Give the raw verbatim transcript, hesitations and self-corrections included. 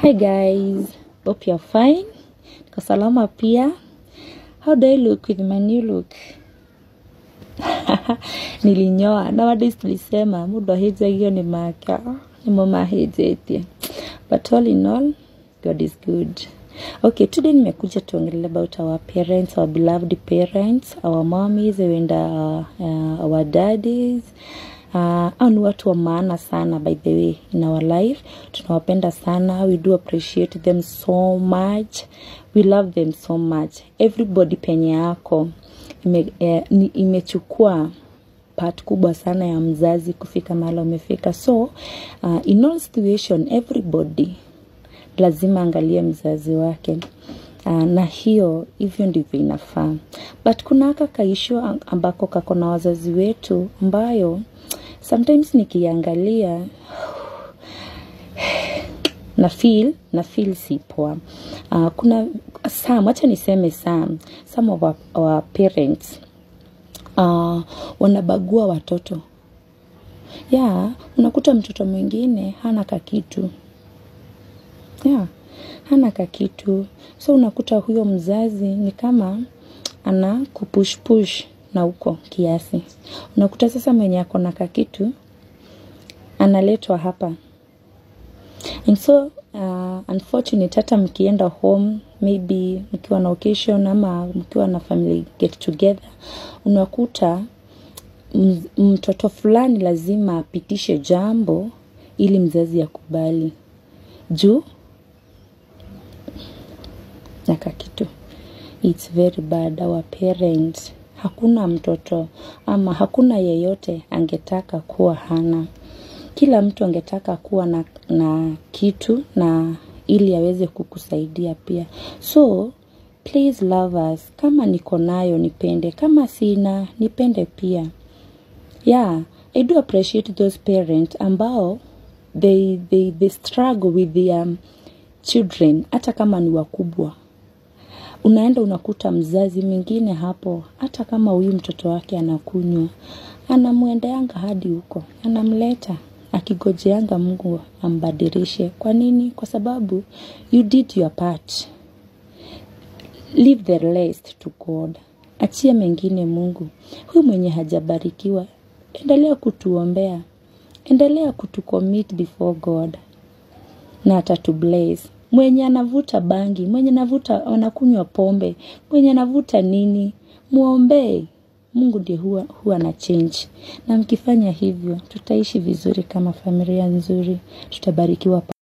Hi guys, hope you're fine. Niko salama pia. How do I look with my new look? Nilinyoa. Nowadays tulisema muda hijagio ni maka. Ni mama hijetia. But all in all, God is good. Okay, today nimekuja tuongelea about our parents, our beloved parents, our mommies and uh, uh, our daddies. Uh, and watu wa maana sana by the way in our life. Tunawapenda sana. We do appreciate them so much. We love them so much. Everybody penye yako ime, eh, imechukua part kubwa sana ya mzazi kufika mahali umefika. So uh, in all situation everybody lazima angalie mzazi wake. Uh, na hiyo hivyo ndivyo inafaa. But kuna aka kaisho ambako kako na wazazi wetu ambayo sometimes nikiangalia na feel na feel si poa. Uh, kuna some, acha niseme some some of our, our parents uh, wanabagua watoto. Yeah, unakuta mtoto mwingine hana kakitu. Yeah, hana kakitu. So unakuta huyo mzazi ni kama ana kupush push na uko kiasi. Unakuta sasa mwenye ako na kakitu analetwa hapa. And so uh, unfortunately hata mkienda home, maybe mkiwa na occasion ama mkiwa na family get together, unakuta mtoto fulani lazima apitishe jambo ili mzazi akubali. Juu na kakitu. It's very bad. Our parents, hakuna mtoto ama hakuna yeyote angetaka kuwa hana. Kila mtu angetaka kuwa na, na kitu na ili aweze kukusaidia pia. So please love us. Kama niko nayo nipende, kama sina nipende pia. Yeah, I do appreciate those parents ambao they they they struggle with their um, children hata kama ni wakubwa. Unaenda unakuta mzazi mwingine hapo, hata kama huyu mtoto wake anakunywa, anamuendeanga hadi huko, anamleta, akigojeanga Mungu ambadilishe. Kwa nini? Kwa sababu you did your part. Leave the rest to God. Achia mengine Mungu. Huyu mwenye hajabarikiwa, endelea kutuombea. Endelea kutucommit before God. Na atatubless. Mwenye anavuta bangi, mwenye anavuta anakunywa pombe, mwenye anavuta nini, muombe. Mungu ndiye huwa huwa na change. Na mkifanya hivyo, tutaishi vizuri kama familia nzuri, tutabarikiwa.